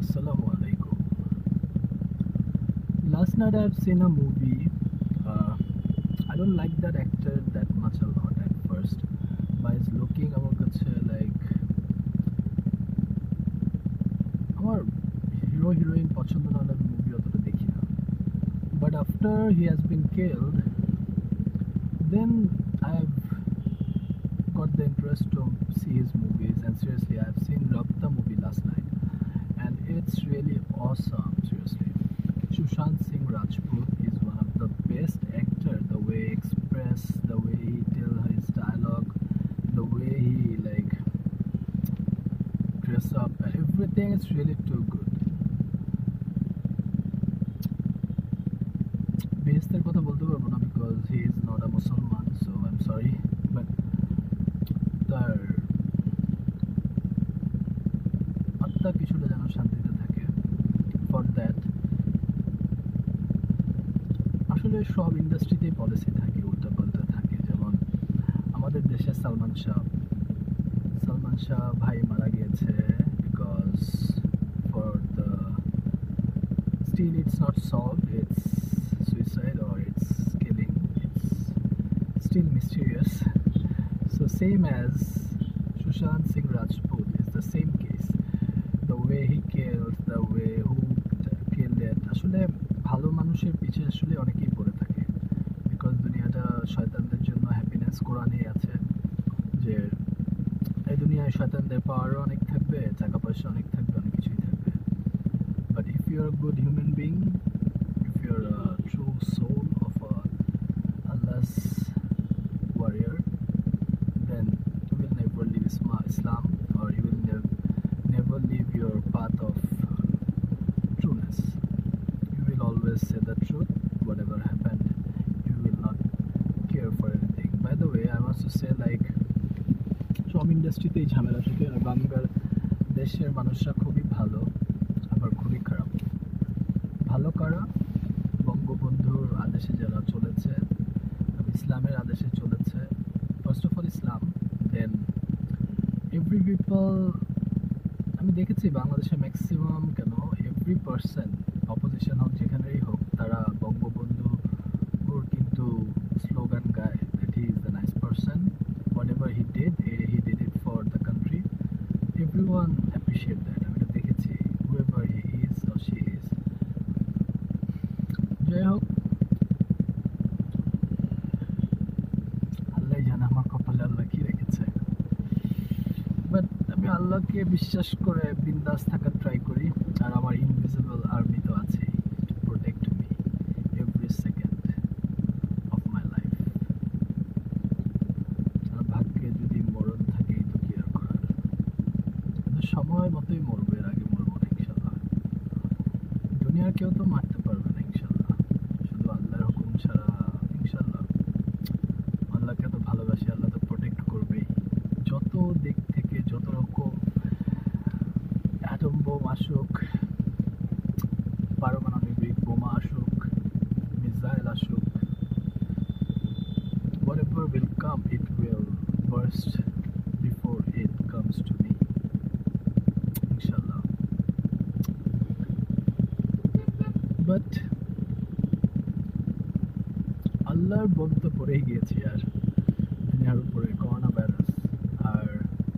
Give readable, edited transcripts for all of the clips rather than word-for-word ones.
Assalamu alaikum. Last night I've seen a movie. I don't like that actor that much a lot at first. By his looking, আমার কাছে like আমার hero heroine পছন্দ না হলে movie অতটা দেখি না. But after he has been killed, then I've got the interest to see his movies, and seriously I've seen Rabta movie last night and it's really awesome. Seriously, Sushant Singh Rajput is one of the best actor. The way he express, the way he tell his dialogue, the way he like dress up, everything is really too good. বেহেস্তের কথা বলতে পারবো না because he is not a Muslim, so I'm sorry, but তার আত্মা কিছুটা যেন শান্তিতে থাকে. ফর দ্যাট আসলে সব ইন্ডাস্ট্রিতেই পলিসি থাকে, উল্টাপাল্টা থাকে. যেমন আমাদের দেশে সালমান শাহ ভাই মারা গিয়েছে because for the still it's not solved, it's suicide or it's killing, it's still mysterious. So same as Sushant Singh Rajput is the same case. The way he killed, the way who killed it. আসলে ভালো মানুষের পিছে আসলে অনেকেই পড়ে থাকে because দুনিয়াটা শয়তানদের জন্য. হ্যাপিনেস কোরআনেই আছে যে এই দুনিয়ায় শয়তানদের পাওয়ারও অনেক থাকবে, টাকা পয়সা অনেক থাকবে, অনেক কিছুই থাকবে. But if you are good human being, if you're a true soul of Allah's warrior, then you will never leave Islam, or you will never leave your path of trueness. You will always say the truth, whatever happened. You will not care for anything. By the way, I want to say like সব ইন্ডাস্ট্রিতেই ঝামেলা থাকে আর বাংলাদেশের মানুষরা খুবই ভালো আবার খুবই খারাপ. ভালো কারা? বঙ্গবন্ধুর আদেশে যারা চলেছে, ইসলামের আদেশে চলেছে, first of all Islam, then every people. আমি দেখেছি বাংলাদেশে ম্যাক্সিমাম কেন এভরি পার্সন, অপোজিশন হোক যেখানেই হোক, তারা বঙ্গবন্ধুর কিন্তু স্লোগান গায় that he is the nice person, whatever he did it for the country. Everyone appreciate that. আমি এটা দেখেছি, whoever he is or she is. যাই হোক, আল্লাহ জানে আমার কপালে আল্লাহ কি রেখেছে. বাট আমি আল্লাহকে বিশ্বাস করে বিন্দাস থাকার ট্রাই করি, আর আমার ইনভিজিবল আর্মি তো আছেই to protect me every second of my life. আর ভাগ্যে যদি মরণ থাকে তো কি আর করার, কিন্তু সময় মতোই মরবো, এর আগে মরবো না ইনশাল্লাহ. দুনিয়ার কেউ তো মারতে পারবে না ইনশাল্লাহ, শুধু আল্লাহর হুকুম ছাড়া. ইনশাল্লাহ আল্লাহকে তো ভালোবাসি, আল্লাহ তো প্রোটেক্ট করবেই. যত দিক থেকে যত রকম অ্যাটম বোম আসুক, পারমাণবিক বোমা আসুক, মিসাইল আসুক, whatever will come, it will burst before it comes to me, inshallah. But আল্লাহর বোম তো পড়েই গিয়েছি আর দুনিয়ার উপরে করোনা ভাইরাস. আর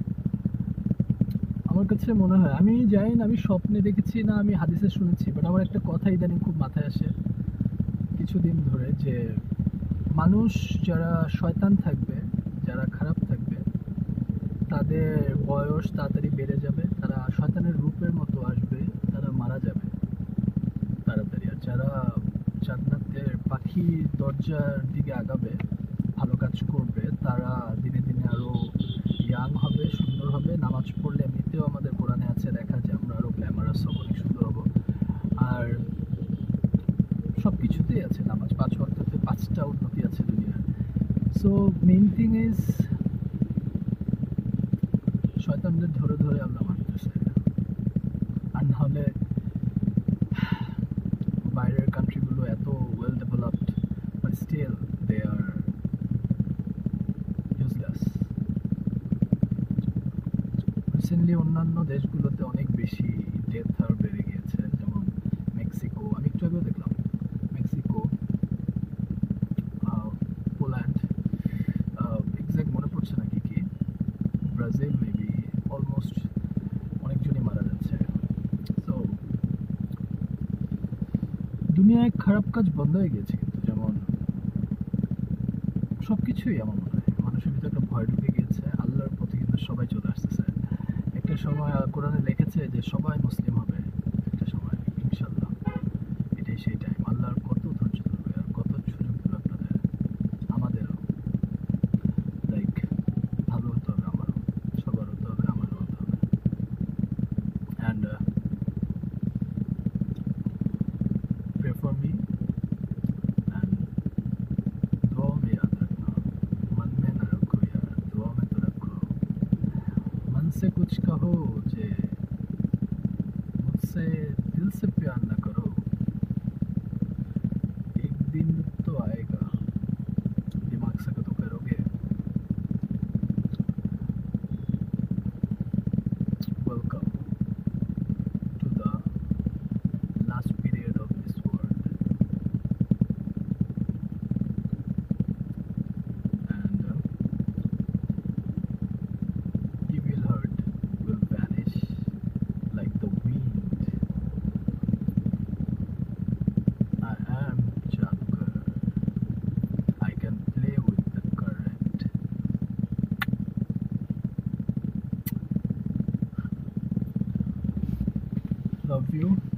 আমার কাছে মনে হয়, আমি জানি না আমি স্বপ্নে দেখেছি না আমি হাদিসে শুনেছি, বাট আমার একটা কথা ইদানিং খুব মাথায় আসে কিছুদিন ধরে, যে মানুষ যারা শয়তান থাকবে, যারা খারাপ থাকবে, তাদের বয়স তাড়াতাড়ি বেড়ে যাবে, তারা শয়তানের রূপের মতো আসবে, তারা মারা যাবে তাড়াতাড়ি. আর যারা জান্নাতের পাখি দরজার দিকে আগাবে, ভালো কাজ করবে, তারা দিনে দিনে আরো ইয়াং হবে, সুন্দর হবে. নামাজ পড়লে এমনিতেও আমাদের কোরআনে আছে লেখা যে আমরা আরো গ্ল্যামারাস হব, অনেক সুন্দর হব. আর সব কিছুতেই আছে নামাজ, 5 ওয়াক্ততে 5টা উন্নতি আছে দুনিয়ার. সো মেইন থিং ইজ শয়তানদের ধরে ধরে আল্লাহ মারতেছে. আর নাহলে বাইরের কান্ট্রিগুলো এত well developed, but still they are useless. Recently অন্যান্য দেশগুলোতে অনেক বেশি ডেথ হার বেড়ে গিয়েছে, যেমন মেক্সিকো, আমি একটু আগেও দেখলাম মেক্সিকো, পোল্যান্ড, এক্সাক্ট মনে পড়ছে না কি কি, ব্রাজিল মেবি, অলমোস্ট অনেকজনই মারা যাচ্ছে। সো দুনিয়ায় খারাপ কাজ বন্ধ হয়ে গেছে, কিন্তু যেমন সব কিছুই আমার মনে হয় মানুষের ভিতরে একটা ভয় ঢুকে গিয়েছে। আল্লাহর পথে কিন্তু সবাই চলে আসতেছে। একটা সময় কোরআনে লিখেছে যে সবাই মুসলিম হবে একটা সময়, ইনশাল্লাহ। এটাই সেই টাইম। আল্লাহর কত ধৈর্য ধরবে আর কত সুযোগ দেবে আপনাদের, আমাদেরও। লাইক ভালো হতে হবে আমারও, সবার হতে হবে, আমারও হতে হবে। And pray for me and दुआ में याद रखना, मन में न रखो यार, दुआ में तो रखो। मन से कुछ कहो जे मुझसे दिल से प्यार न करो, एक दिन तो आएगा दिमाग से तो करोगे। Welcome to the last period of this world, and evil hurt will vanish like the wind. I am Jadukar. I can play with the current. Love you.